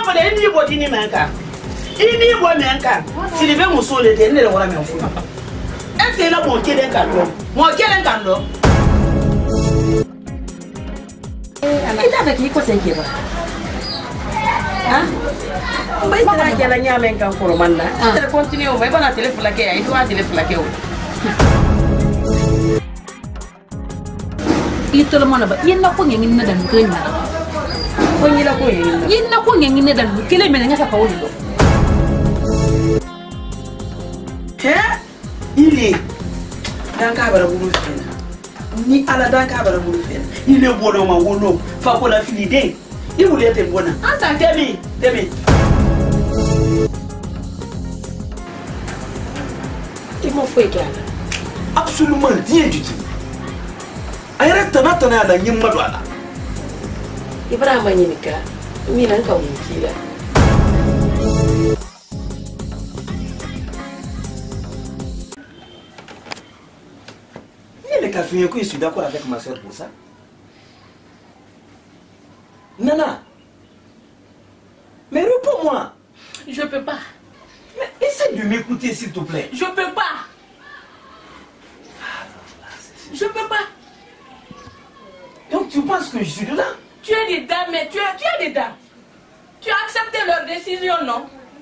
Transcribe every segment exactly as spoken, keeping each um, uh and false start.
for anybody in America. Ini bo menka. Silibe muso le de ne le wala menfu. E se la mo kelen kan do. Mo kelen kan do. Kita avec qui cosa inquieta? Hein? Mbay tara kela nyamen kan ko manna. Tara continue o mbay bana téléphone la ke ay to a téléphone la ke o. Itu lo mana ba? Yen na ko ngin na dan ko ni. Ko ni la ko yen. Yen na ko ngin na dan kele men nga sa ka wolo. Ke? Ile. Dan ka bara bulu fena. Ni ala dan ka bara bulu fena. Ile bodo ma wono fa ko la fili de. Il voulait être bon. Attends, Demi, Demi. Tu m'as fait quoi? Absolument rien du tout. Arrête de n'attendre à la nyimma douala. Ibrahima Nyimika, mi nan ka wukila. Il est café que je suis d'accord avec ma soeur pour ça. Nana, mais réponds-moi. Je peux pas. Mais essaie de m'écouter s'il te plaît. Je peux pas. Je peux pas. Donc tu penses que je suis dedans? Tu es dedans, mais tu es, tu es dedans. Tu as accepté leur décision, non?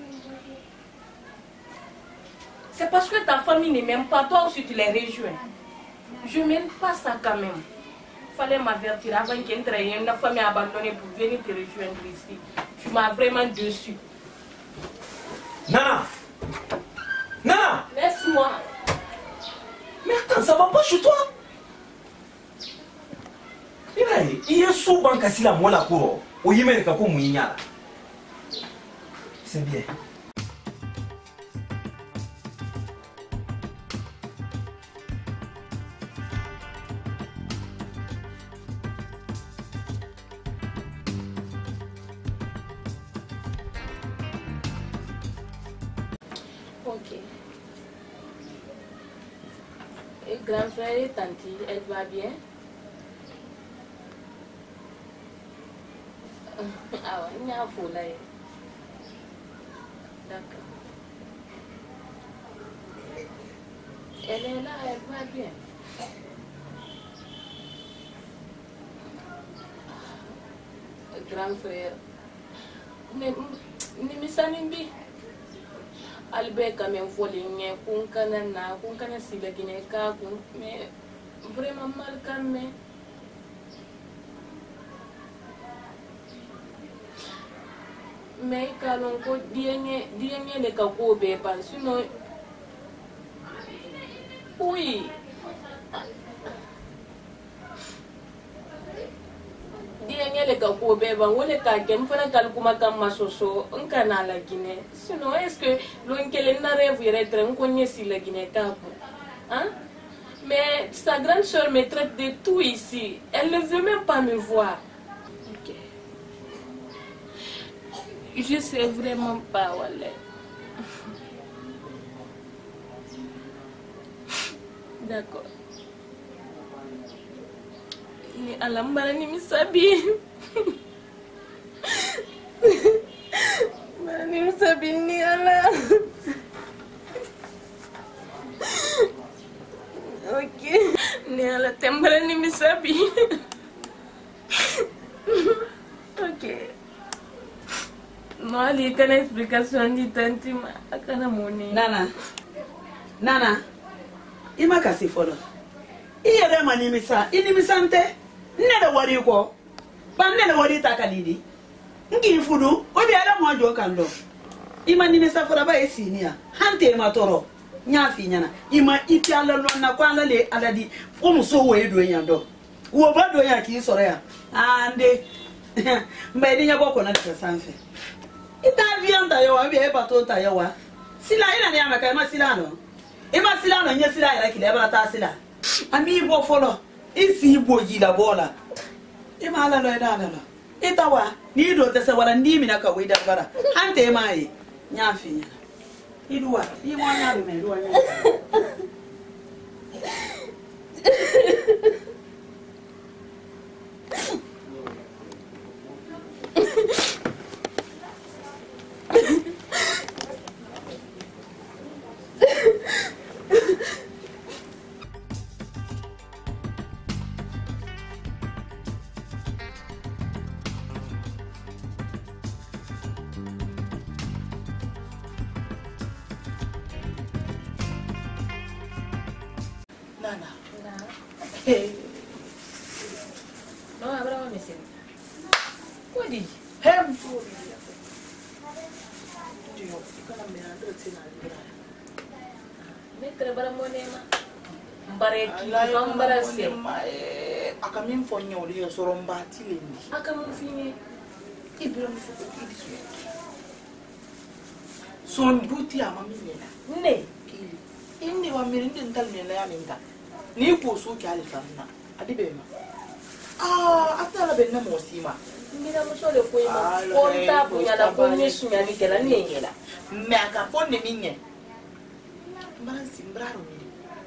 C'est parce que ta famille ne m'aime pas, toi aussi tu les rejoins. Je n'aime pas ça quand même. Fallait m'avertir avant qu'il entre une famille abandonnée pour venir te rejoindre ici. Tu m'as vraiment déçu. Nana! Nana! Laisse-moi. Mais attends, ça va pas chez toi? Il y a souvent que si la mola cour, ou il y a comme mouignala. C'est bien. Ok. Et grand frère et tante, elle va bien? Ah ouais, il y a un fou là. D'accord. Elle est là, elle va bien. Grand frère. Mais, mais ça n'est pas. Albert quand même volé kun kana na kun kana sila gine ka kun mais vraiment mal quand même mais kalon ko dienye dienye le ka ko be pan sinon oui dienye le ka ko be ban wole ka kem fana kal kuma kam masoso on kana la Guinée sinon est-ce que l'on kele na rêve yere tren ko nyesi la Guinée ka hein mais sa grande sœur me traite de tout ici elle ne veut même pas me voir. OK, je sais vraiment pas walé. D'accord. Ni alambara ni misabi. Ni misabi ni ala. OK. Ni ala tembara ni misabi. OK. No ali kana explication di tanti ma akana moni. Nana. Nana. Ima kasi folo. Iye mani misa, ini misante. Nene wari ko. Ba nene wari takalidi. Ngi fudu, obi ala mo jo kando. Ima ni misa fora ba esinia. Hante ma toro. Nya fi nyana. Ima iti ala lo na kwa ala le aladi. Fomu so we do yando. Wo ba do ya ki soro ya. Ande. Mba ni nya boko na tsanfe. Ita vianda yo abi e bato ta yo wa. Sila ina ni amaka ma sila no. Ima sila no nya sila ira kile ba ta sila. Ami bo folo. Isi bo jila bola. Ima ala lo ida ala lo. Ita wa ni do te se wala ndi mi na ka we da bara. Hante mai nya fi nya. Iduwa, ni mo nya be me duwa nya. Nana. No, habrá un ese. What did Hem for you. You can't be under the tin. Mettere bara monema. Bareki ambara se. Akamin for you here so rombati lendi. Akamu fini. Ibrahim for this week. Son buti amami nena. Ne. Kili. Indi wa mirindi ntalmela ya minta. Ni ko so ki alfanna. Adibema. Ah, atala benna mosima. Mira mo sole ko ima. Konta punya na konye sunya ni kela ni ngela. Me aka fonde minye. Mbara simbraro ni.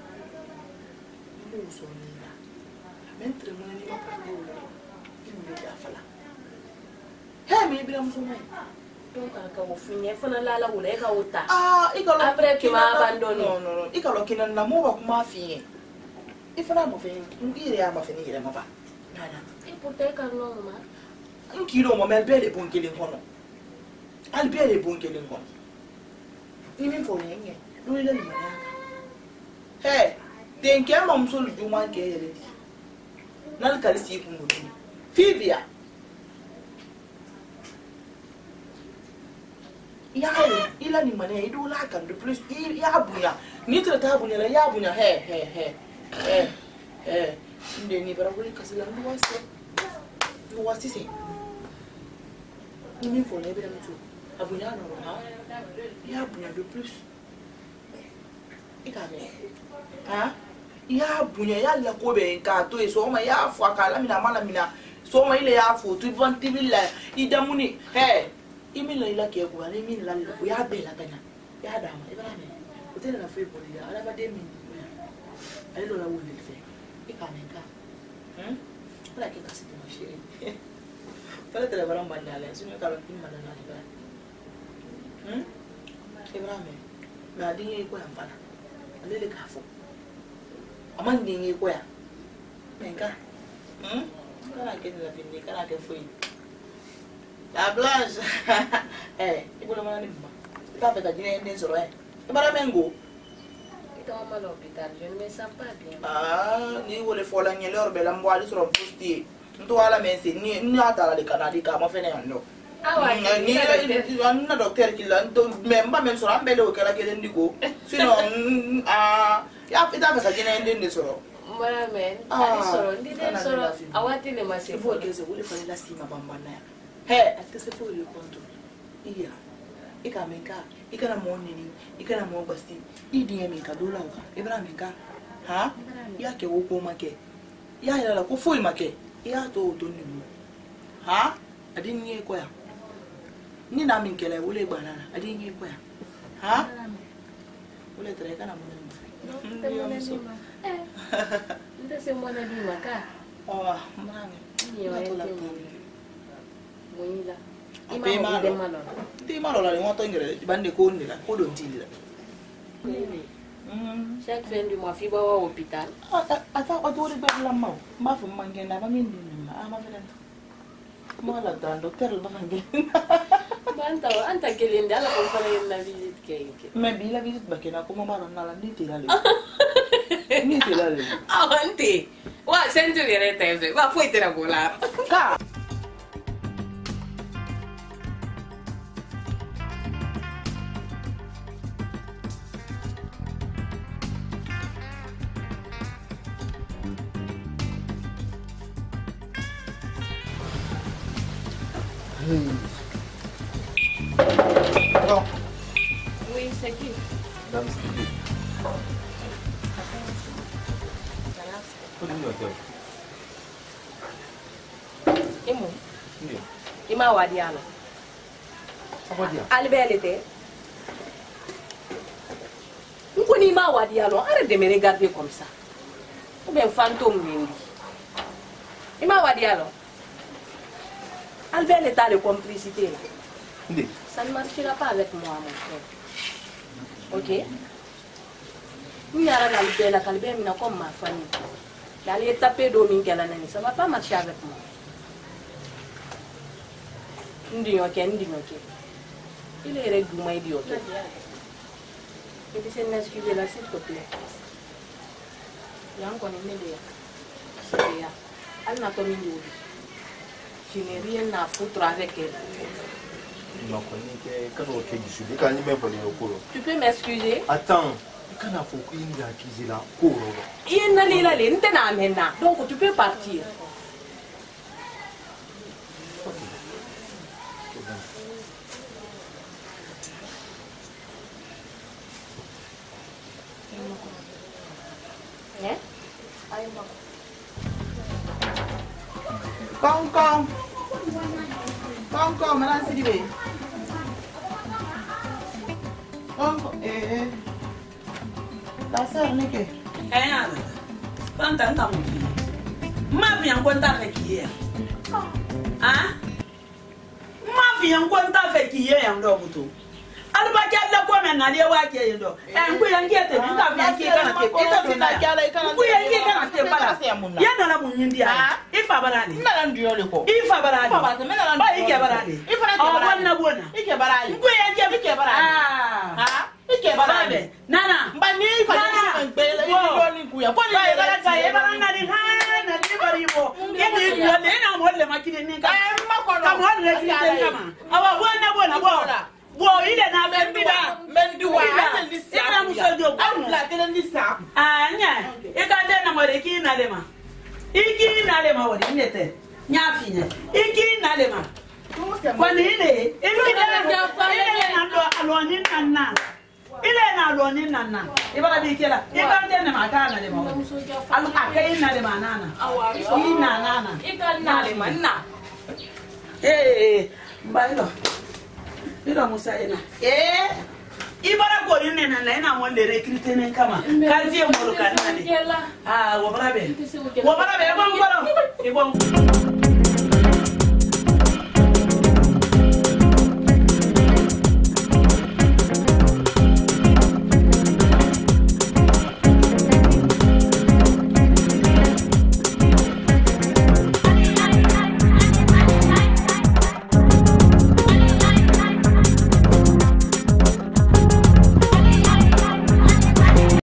Ndu so ni na. Mentre mo ni ma pa ko. Inu ya fala. He me bira mo so mai. Donc aka wo finye fana lala wule ka wuta. Ah, ikalo. Après tu m'as abandonné. Non non non. Ikalo kina na mo ba kuma fiye. Ifana mo fe. Ngire ya ma fe ni ire ma ba. Nana. Et pour te carno ma. Nkilo mo mel bele bon kele ngono. Al bele bon kele ngono. Ni mi fo nyenye. Lo ile ni manaka. He, den ke ma mso lu juma ke yele di. Nal kalisi ku ngudi. Fibia. Ya ila ni mane idu la kan de plus ya bunya. Ni trata bunya la ya bunya he he he. He. He. Ndeni bara ko kasila ndo wase. Ndo wase se. Il me faut les belles choses. Abunya no ha. Ya abunya de plus. Ikame. Ha? Ya abunya ya la ko be nka to e so ma ya fu akala mina mala mina. So ma ile ya fu tu vanti billa. Idamuni. He. Imi la ila ke ko ani min la ko ya be la tanya. Ya dama Ibrahim. Utela na fu ko ya ala ba de min. Ali lo la wuli fe. Ikame nka. Hm? Ala ke kasi ma shiri. Fala te la baron bandale, sino ka lo tin madana ba. Hm? Ibrahim. Na dingi ko yan fala. Alele ka fo. Aman dingi ko ya. Menka. Hm? Kana ke la fini, kana ke foi. La blanche. Eh, ibo la mana ni ba. Ta peta dine ndin soro eh. Ibara mengo. Ito ma l'hôpital, je ne me sens pas bien. Ah, ni wole fola nyele orbe la mbwali soro posti. Nto wala mense ni ni atala de kanadi ka ma fene yando. Awa ni na docteur ki la nto memba men soro ambele o kala kele ndiko. Sino ah ya fita fa sajina ndin de soro. Mara men, ali soro ndi de soro awati le mase Fo keze wole fa la sima bambana ya. He, atese fo le konto. Iya. Ika menka, ika na mo nini, ika na mo basti. Idi ya menka dola uka. Ibra menka. Ha? Ya ke wo ko make. Ya ya la ko fo make. Ya to to ni mo. Ha? Adin ni ko ya. Ni na min kele wole banana. Adin ni ko ya. Ha? Wole tre kana mo ni. Eh. Nda se mo na di maka. Oh, mami. Ni wa to la Moila. Ima ma de malo. Di malo la ni mo to ngere bande ko ni la. Ko do ntili la. Mm. Chaque fin du mois, fi ba wa hôpital. Ata ata ori be la ma. Ma fu mangena ba min din ma. Ah ma fela. Mo la dan docteur ba mangena. Banta anta kelende ala ko fara na visite ke. Me bi la visite ba kena ko mo ma na la ni tira le. Ni tira le. Avanti. Wa sento dire te. Va foi te volar. Ka. Non. Oui, c'est qui? Dame Stevie. Kodi ndio teo. Imo. Ndio. Ima wadiano. Sabadia. Albelete. Nkoni ima wadiano, arrête de me regarder comme ça. Ou bien fantôme Wendy. Ima wadiano. Albert est à la complicité. Ndio. Ça ne marchera pas avec moi, mon frère. Ok? Nous y a Albert, la Albert, mais comme ma famille. D'aller taper Dominique, ça ne va pas marcher avec moi. Ndi ok, ndi ok. Il est règlement idiot. Il essaie de m'excuser là, s'il te plaît. Yang koni mele ya. C'est ya. Elle n'a pas mis de je n'ai rien à foutre avec elle. Tu peux m'excuser? Attends. Quand il faut qu'il y ait acquis là, pour il n'a pas l'air, donc tu peux partir. Con con con con mà đang xin đi về con eh ta sợ này kì eh ya ban tan ta mu ma fi yan kwanta fe kiye ah ma fi yan kwanta fe kiye yan do buto alba kala ko men na le wa ke yindo en ku yan ke te nda fi yan ke kana ke ita fi na ku yan ke kana se bala ya na na mun yindi ya ifa barani na nan diyo le ko ifa barani ba ike barani ifa na ke barani na bona ike barani ku yan ke ike barani ah ha ike barani nana ba ni fa ni ngbe le ni lo ni ku ya ko ni ba barani ba barani na ni ha na ni bari bo ye ni yo le na mo le makide ni ka ma ko no ka mo le kide kama awa bona bona bo wo ile na mendiwa mendiwa ate ni sia ina musojo au la tele ni sia anya ika de na more ki na lema iki na lema wori nete nya finya iki na lema kwani ile ile na ndo aloni nana ile na aloni nana ibara bi kela ika de na maka na lema alu akai na lema nana ina nana ika na lema na eh mbailo ira musa ina eh ibara ko ni nena na ina mo le recruiter nen kama kazie mo lo kanane ah wo barabe wo barabe e bon goro e bon